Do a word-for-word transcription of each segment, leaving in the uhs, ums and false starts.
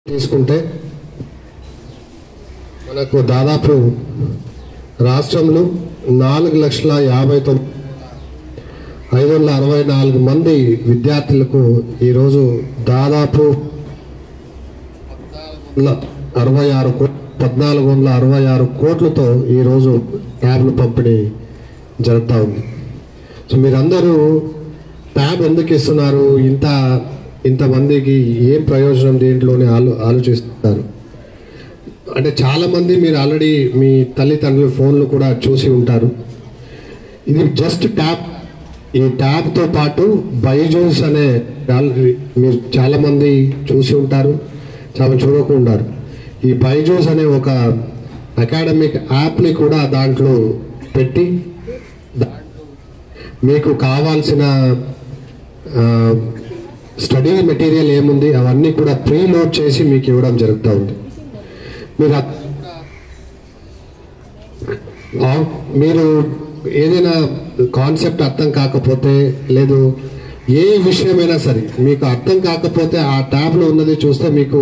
తీసుకుంటే మనకు దాదాపు రాష్ట్రంలో నాలుగు లక్షల యాభై తొమ్మిది ఐదు వందల అరవై నాలుగు మంది విద్యార్థులకు ఈరోజు దాదాపు అరవై ఆరు పద్నాలుగు వందల అరవై ఆరు కోట్లతో ఈరోజు ట్యాబ్లు పంపిణీ జరుగుతూ ఉంది. సో మీరందరూ ట్యాబ్ ఎందుకు ఇస్తున్నారు, ఇంత ఇంతమందికి ఏం ప్రయోజనం దీంట్లోనే ఆలో ఆలోచిస్తున్నారు అంటే చాలామంది మీరు ఆల్రెడీ మీ తల్లిదండ్రుల ఫోన్లు కూడా చూసి ఉంటారు. ఇది జస్ట్ ట్యాబ్. ఈ ట్యాబ్తో పాటు బైజూస్ అనే మీరు చాలామంది చూసి ఉంటారు, చాలా చూడకుండారు. ఈ బైజూస్ అనే ఒక అకాడమిక్ యాప్ని కూడా దాంట్లో పెట్టి మీకు కావాల్సిన స్టడీ మెటీరియల్ ఏముంది అవన్నీ కూడా ప్రీ లోడ్ చేసి మీకు ఇవ్వడం జరుగుతూ ఉంది. మీరు మీరు ఏదైనా కాన్సెప్ట్ అర్థం కాకపోతే లేదు ఏ విషయమైనా సరే మీకు అర్థం కాకపోతే ఆ ట్యాబ్లో ఉన్నది చూస్తే మీకు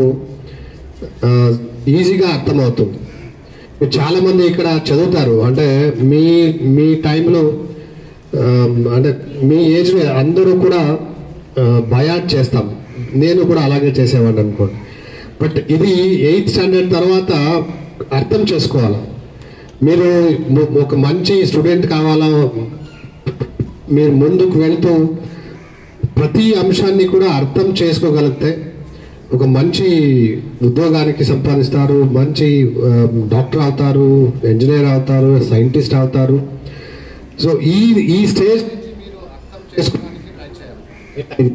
ఈజీగా అర్థమవుతుంది. చాలామంది ఇక్కడ చదువుతారు అంటే మీ మీ టైంలో అంటే మీ ఏజ్ అందరూ కూడా బయాట్ చేస్తాం, నేను కూడా అలాగే చేసేవాడిని అనుకోండి. బట్ ఇది ఎయిత్ స్టాండర్డ్ తర్వాత అర్థం చేసుకోవాలి. మీరు ఒక మంచి స్టూడెంట్ కావాలా, మీరు ముందుకు వెళ్తూ ప్రతి అంశాన్ని కూడా అర్థం చేసుకోగలిగితే ఒక మంచి ఉద్యోగానికి సంపాదిస్తారు, మంచి డాక్టర్ అవుతారు, ఇంజనీర్ అవుతారు, సైంటిస్ట్ అవుతారు. సో ఈ ఈ స్టేజ్ మీరు అర్థం చేసుకోవడానికి ట్రై చేయాలి.